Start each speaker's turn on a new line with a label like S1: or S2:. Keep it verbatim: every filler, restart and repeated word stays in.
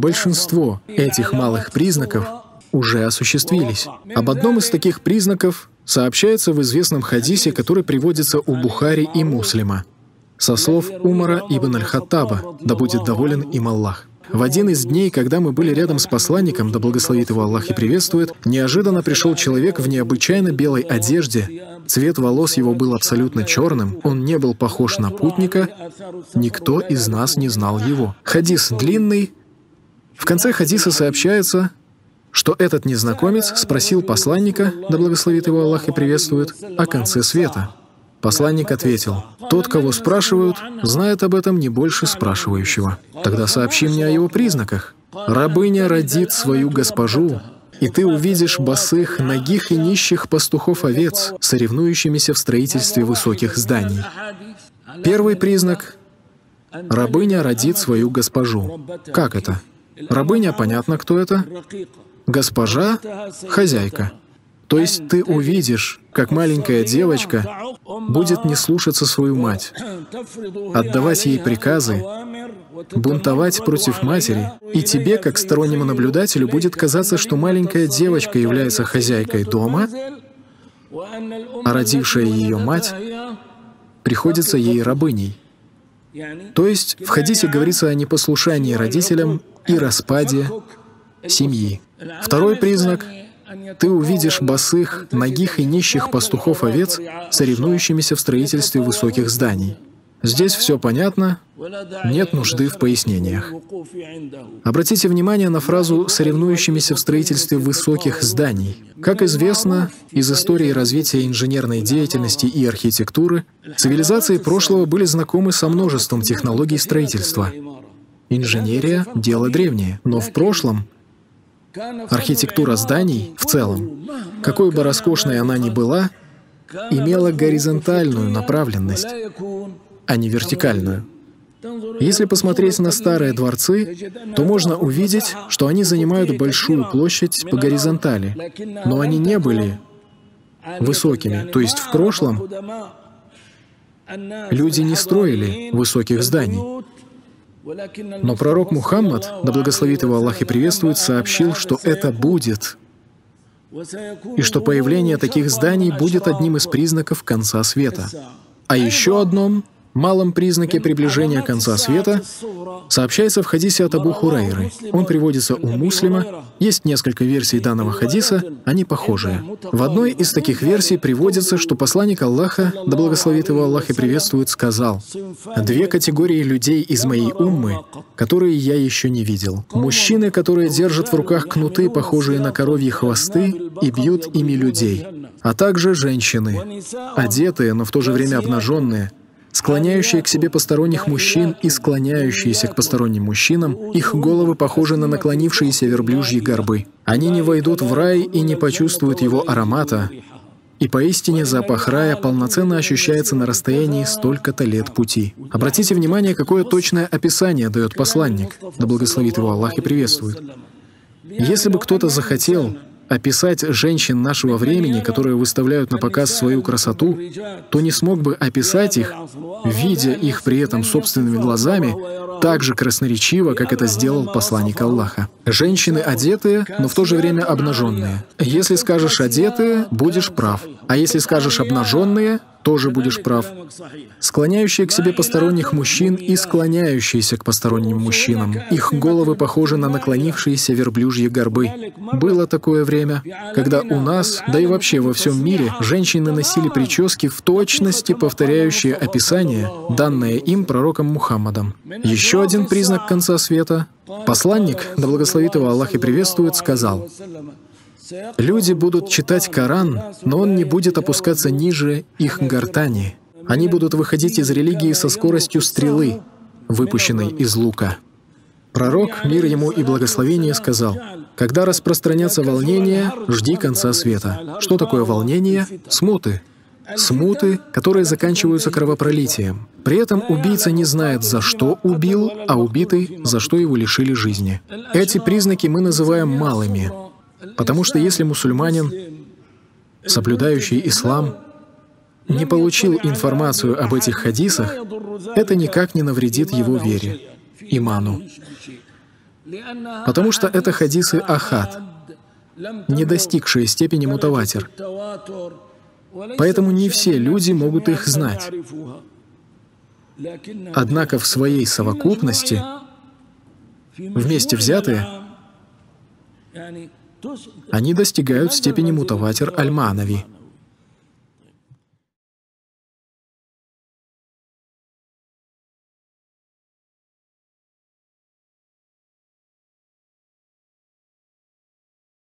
S1: большинство этих малых признаков уже осуществились. Об одном из таких признаков сообщается в известном хадисе, который приводится у Бухари и Муслима, со слов Умара ибн аль-Хаттаба, да будет доволен им Аллах. В один из дней, когда мы были рядом с посланником, да благословит его Аллах и приветствует, неожиданно пришел человек в необычайно белой одежде. Цвет волос его был абсолютно черным, он не был похож на путника, никто из нас не знал его. Хадис длинный. В конце хадиса сообщается, что этот незнакомец спросил посланника, да благословит его Аллах и приветствует, о конце света. Посланник ответил: «Тот, кого спрашивают, знает об этом не больше спрашивающего. Тогда сообщи мне о его признаках. Рабыня родит свою госпожу, и ты увидишь босых, нагих и нищих пастухов овец, соревнующимися в строительстве высоких зданий». Первый признак — рабыня родит свою госпожу. Как это? Рабыня, понятно, кто это. Госпожа — хозяйка. То есть ты увидишь, как маленькая девочка будет не слушаться свою мать, отдавать ей приказы, бунтовать против матери, и тебе, как стороннему наблюдателю, будет казаться, что маленькая девочка является хозяйкой дома, а родившая ее мать приходится ей рабыней. То есть в хадисе говорится о непослушании родителям и распаде семьи. Второй признак — ты увидишь босых, нагих и нищих пастухов овец, соревнующимися в строительстве высоких зданий. Здесь все понятно, нет нужды в пояснениях. Обратите внимание на фразу «соревнующимися в строительстве высоких зданий». Как известно из истории развития инженерной деятельности и архитектуры, цивилизации прошлого были знакомы со множеством технологий строительства. Инженерия — дело древнее, но в прошлом архитектура зданий в целом, какой бы роскошной она ни была, имела горизонтальную направленность, а не вертикальную. Если посмотреть на старые дворцы, то можно увидеть, что они занимают большую площадь по горизонтали, но они не были высокими. То есть в прошлом люди не строили высоких зданий. Но пророк Мухаммад, да благословит его Аллах и приветствует, сообщил, что это будет, и что появление таких зданий будет одним из признаков конца света. А еще одном малом признаке приближения конца света сообщается в хадисе от Абу Хурайры. Он приводится у Муслима. Есть несколько версий данного хадиса, они похожие. В одной из таких версий приводится, что посланник Аллаха, да благословит его Аллах и приветствует, сказал: «Две категории людей из моей уммы, которые я еще не видел. Мужчины, которые держат в руках кнуты, похожие на коровьи хвосты, и бьют ими людей, а также женщины, одетые, но в то же время обнаженные, склоняющие к себе посторонних мужчин и склоняющиеся к посторонним мужчинам, их головы похожи на наклонившиеся верблюжьи горбы. Они не войдут в рай и не почувствуют его аромата, и поистине запах рая полноценно ощущается на расстоянии столько-то лет пути». Обратите внимание, какое точное описание дает посланник, да благословит его Аллах и приветствует. Если бы кто-то захотел описать женщин нашего времени, которые выставляют на показ свою красоту, то не смог бы описать их, видя их при этом собственными глазами, так же красноречиво, как это сделал посланник Аллаха. Женщины одетые, но в то же время обнаженные. Если скажешь «одетые», будешь прав. А если скажешь «обнаженные», тоже будешь прав. Склоняющие к себе посторонних мужчин и склоняющиеся к посторонним мужчинам. Их головы похожи на наклонившиеся верблюжьи горбы. Было такое время, когда у нас, да и вообще во всем мире, женщины носили прически в точности повторяющие описание, данное им пророком Мухаммадом. Еще один признак конца света. Посланник, да благословит его Аллах и приветствует, сказал: «Люди будут читать Коран, но он не будет опускаться ниже их гортани. Они будут выходить из религии со скоростью стрелы, выпущенной из лука». Пророк, мир ему и благословение, сказал: «Когда распространятся волнения, жди конца света». Что такое волнение? Смуты. Смуты, которые заканчиваются кровопролитием. При этом убийца не знает, за что убил, а убитый, за что его лишили жизни. Эти признаки мы называем малыми. Потому что если мусульманин, соблюдающий ислам, не получил информацию об этих хадисах, это никак не навредит его вере, иману. Потому что это хадисы ахад, не достигшие степени мутаватир. Поэтому не все люди могут их знать. Однако в своей совокупности, вместе взятые, они достигают степени мутаватир аль-ма'нави.